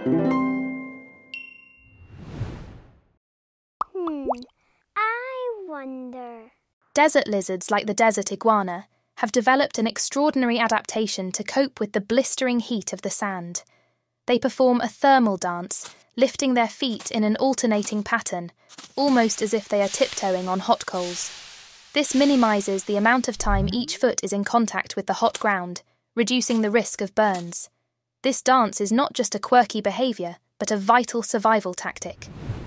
I wonder. Desert lizards like the desert iguana have developed an extraordinary adaptation to cope with the blistering heat of the sand. They perform a thermal dance, lifting their feet in an alternating pattern, almost as if they are tiptoeing on hot coals. This minimises the amount of time each foot is in contact with the hot ground, reducing the risk of burns. This dance is not just a quirky behaviour, but a vital survival tactic.